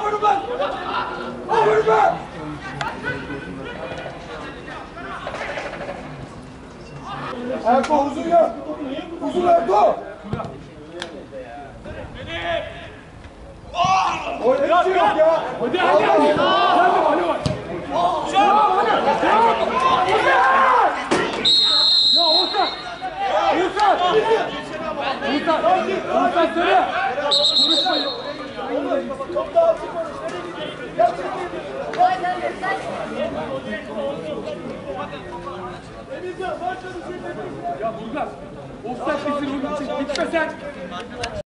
Aferin lan! Aferin be! Erko uzun ya! Uzun Erko! Öyle bir şey yok ya! Hadi hadi hadi! Hadi hadi var! Ya Oğuzhan! Oğuzhan! Oğuzhan söyle! Konuşmayın! Çok daha açık konuş. Ya Bulgar! Offside bitir bunu. Gitme sen!